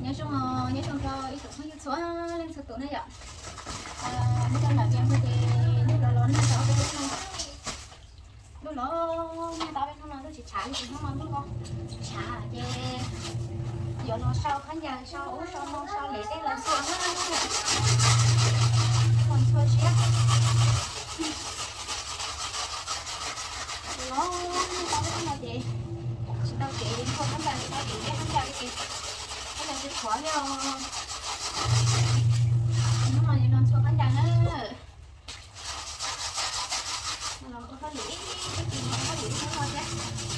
nhớ xong cho ít số như số lên số tuổi này ạ. Bây giờ là em thì lúc đó nó cháu bên này lúc đó tao bên không nó chỉ trả thì nó mong không trả chứ giờ nó sau khán giả sau nó sau lấy cái lần sau nó còn thôi chứ nó tao bên này thì tao chỉ không khán giả thì tao chỉ cái khán giả thì cái này sẽ khó nhau nó mà nó cho khán giả nữa nó có lý cái gì nó có lý thôi chứ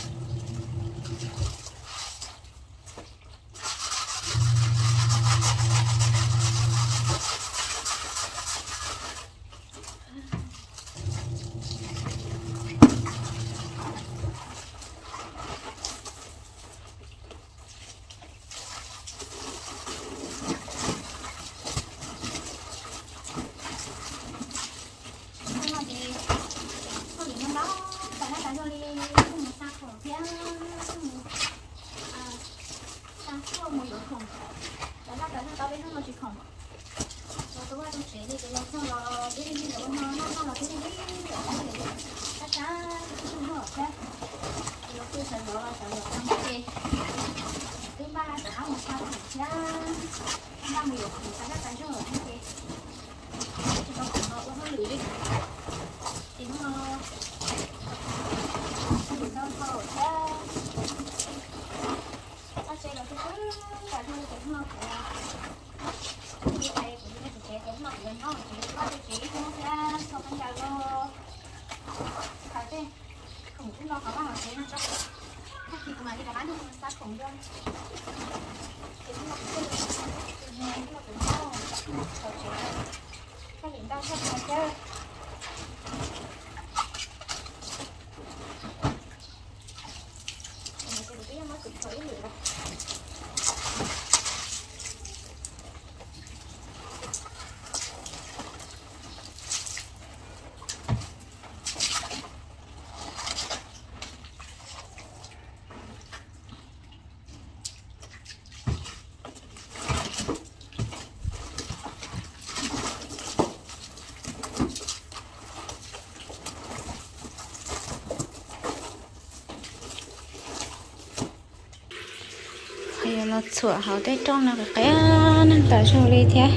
nó sửa hảo tới trong là cái nên tao cho đi thế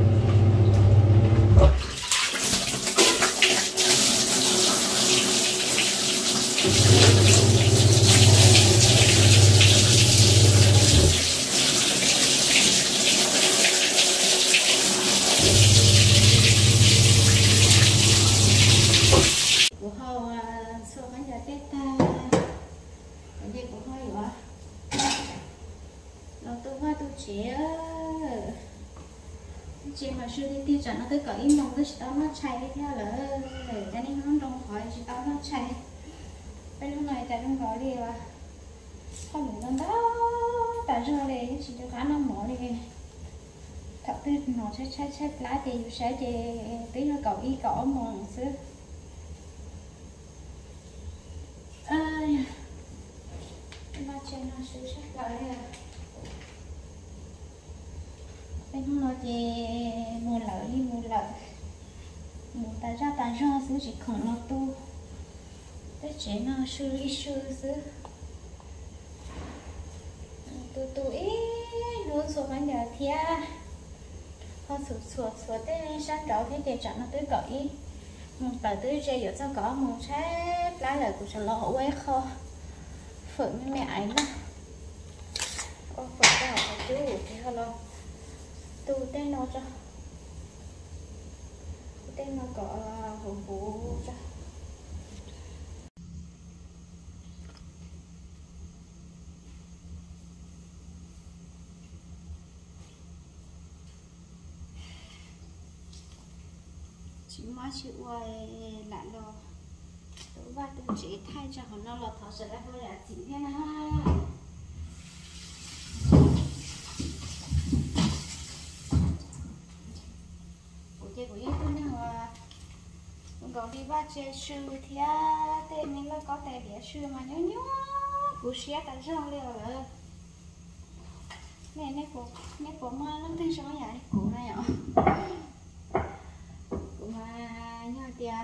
chị mà sư đi tiêu chuẩn nó tới cỡ im đồng tới chỉ tao nó chạy đi theo là để cho nên nó đồng khỏi chỉ tao nó chạy bên lúc này tại trong gói đi mà không được gần đó tại sao đây chỉ cho cá nó mỏ đi thật tới nó sẽ lá thì sẽ chỉ tí nó cậu y cỏ mòn xứ mà trên nó sẽ lại à bên nó thì mua lợn tại ra xứ chỉ còn nó tu cái chế nó sư xứ tu ít luôn số bán giờ thia họ sửa tới sáng trâu thế để chọn nó tới cởi một tờ tới chơi ở trong có một trái lá lời của sản lộ quay kho phở với mẹ ấy đó có phở cái học chú thì hello tu tên nó cho tên nó có hồn bố cho chị má chị quay lại lo tôi và tôi chỉ thay cho họ nó là thọ sẽ ra hơi là chị nha của yên tôi nhưng mà còn đi ba chơi sư thì tên mình là có tài địa sư mà nhớ của xe tại sao liệu là nè của mà lắm thế sao vậy của này ạ của mà nhau tia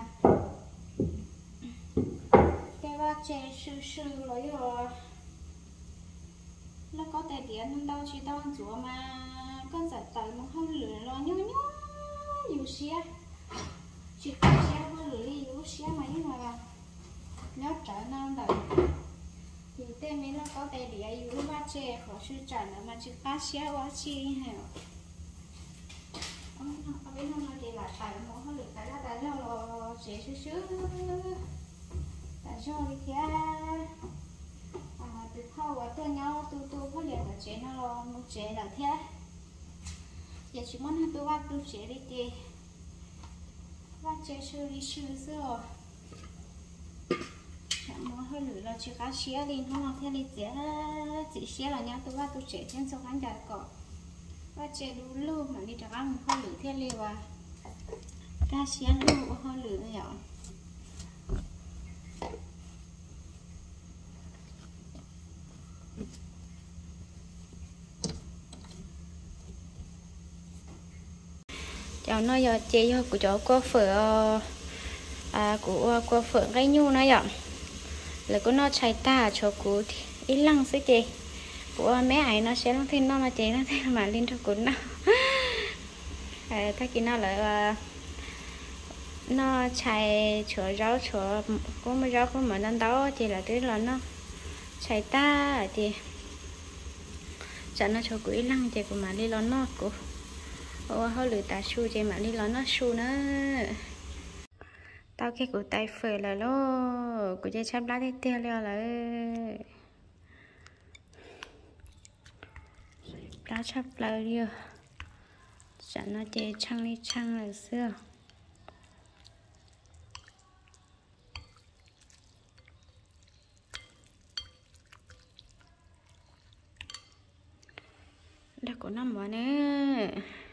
cái ba chè sư rồi nó có tài tiền đâu chỉ đâu chúa mà có giải tẩy mà hơi lửa lo nhớ nhiều xía chỉ có xía hơi lửa nhiều xía mà như là nhớ trở nên đời thì tên mình nó có tài địa yếu ba chè khó sư trả nữa mà chỉ cá xía quá chi hả ở bên nó thì là tẩy mà hơi lửa cái là tại sao chè sư tại sao đi kia từ khâu và tôi nhau tôi có liền là chế nó một chế là thế giờ chỉ muốn tôi bắt tôi chế đi thì bắt chế sư đi sư rồi chẳng muốn hơi lửa là chỉ cá xía lên không là thế đi chế chỉ xía là nhau tôi bắt tôi chế trên số khán giả cỏ bắt chế đủ lưu mà đi cho ăn hơi lửa thế liều à cá xía lưu hơi lửa rồi cháu nói giờ chế của cháu có phở của phở cái nhu nó vậy là có nó chạy ta cho cụ ít lăng xí chị của mấy ấy nó sẽ thêm nó mà chị nó thêm mà lên cho cụ nó cái kia nó lại nó chạy chở rau chở có mấy rau có mà đang đó thì là tức là nó chạy ta thì chẳng nó cho cụ ít lăng chị của mà đi lo nó của hơi lười ta su chơi mà đi lo nó su nữa tao cái của tay phở là lo của chơi chăm lá tê leo là lá chắp lá đi chẳng nó chơi chăng đi chăng là xưa đã có năm mà nè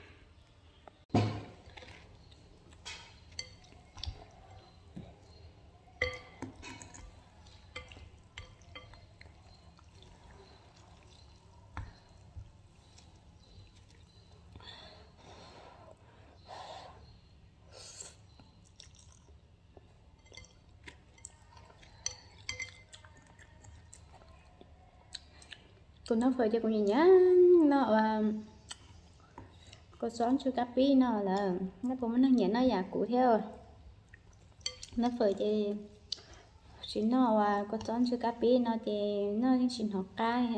còn nó phải cho con gì nhá nó có xóm chưa cà pi nó là nó cũng nó nhẹ nó già cụ theo nó phải thì chỉ nó có xóm chưa cà pi nó thì nó xin học cay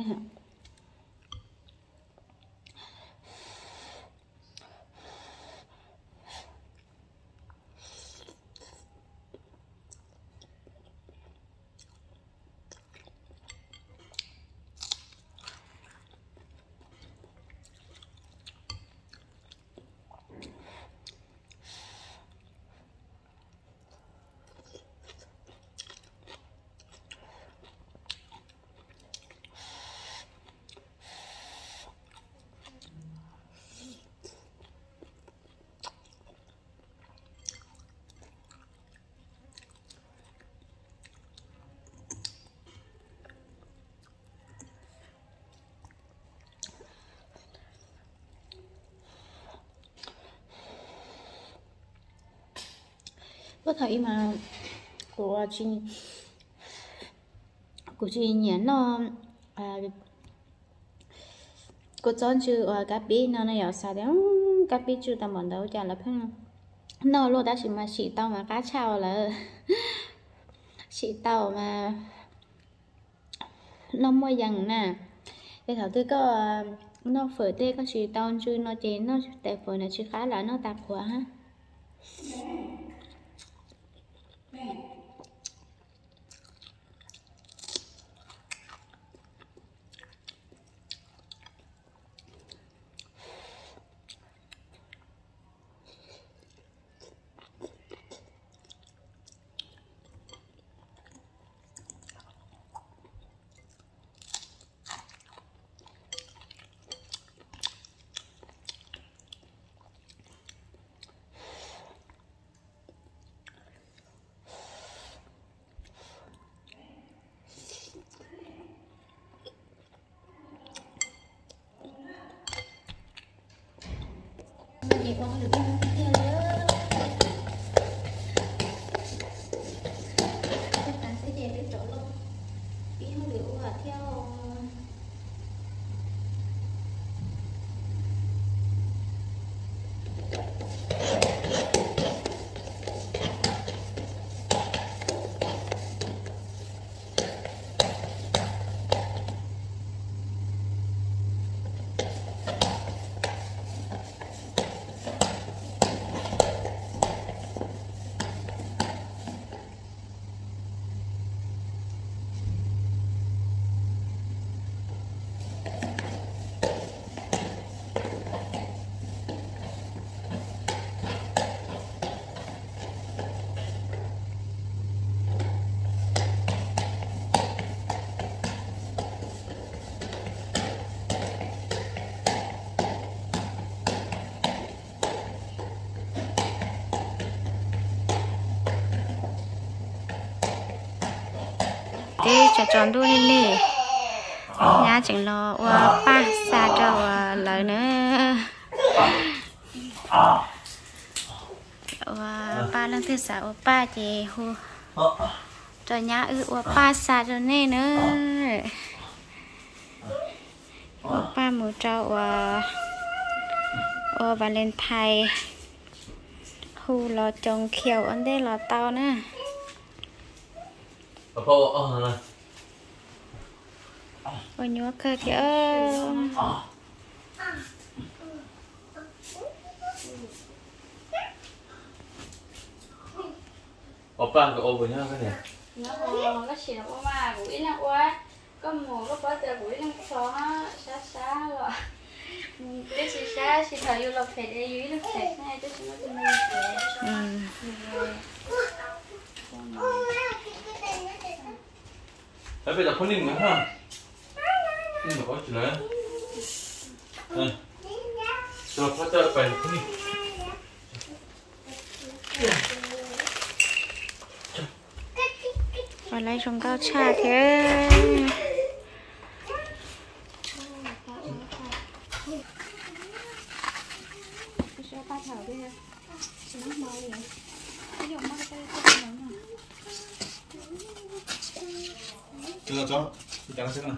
có thể mà của chị nhắn nó có chọn chữ cà pi nó này sao đấy cà pi chữ tao muốn đâu chả là phân nó luôn đã chỉ mà chỉ tao mà cá chào là chỉ tao mà nó mua dần nè cái thảo tư có nó phở tê có chỉ tao chữ nó chế nó tại phở này chữ khá là nó tạp quá ha con được theo nhớ các bạn sẽ để cái chỗ luôn bí không liệu và theo đi cho tròn đuôi lên đi nhà chừng lo ba xa cho lời nữa ba lần thứ sáu ba chị hu cho nhà ba xa cho nên nữa ba một trâu Valentine hu lo trồng khiêu anh đây lo tao nữa ôi nhớ cơ kìa 오빠 그 오븐이야 그래. nó chỉ là mà buổi là qua có mùa có bao giờ buổi là xó xa rồi cái gì xa thì thời yêu lộc phải để dưới lộc phải này tôi chúng nó tụi mình bây giờ phun nữa ha. 이거 뭐 줄래? 응. 저 파자 빨리 phun. và lấy trong cao trà thế 이거 저 이따가 쓰나?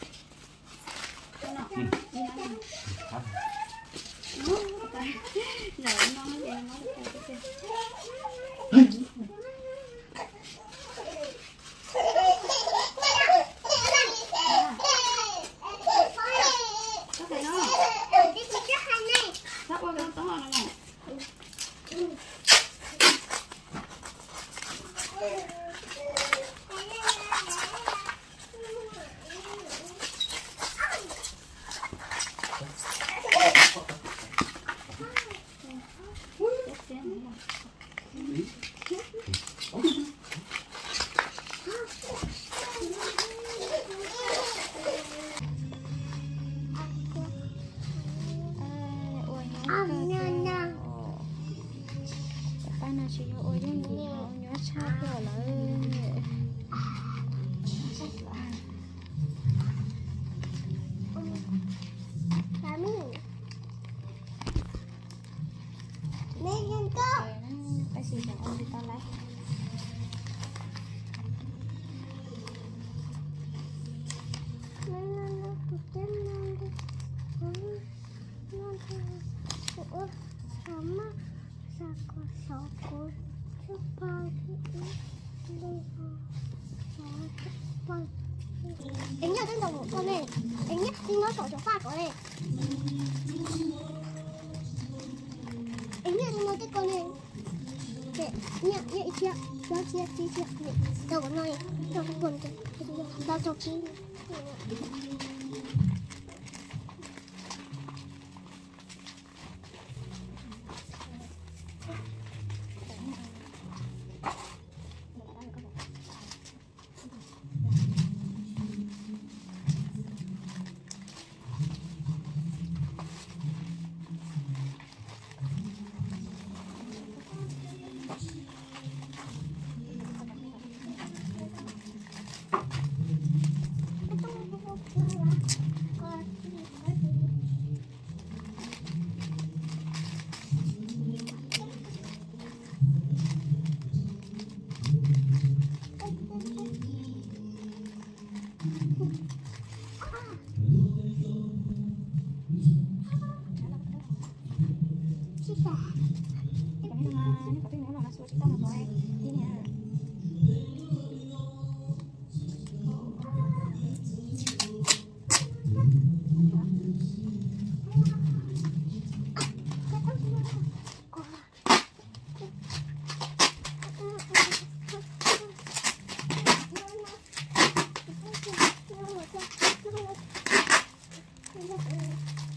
Em nhớ đến đồng con này, em nhớ đi nói sổ pha của này. Em nhớ đi nói cái con này. Để nhớ chia, đó chia. Đâu có nói, đâu có buồn chứ. Đâu cho chi. Hãy subscribe cho kênh Ghiền Mì Gõ để không bỏ lỡ những video hấp dẫn.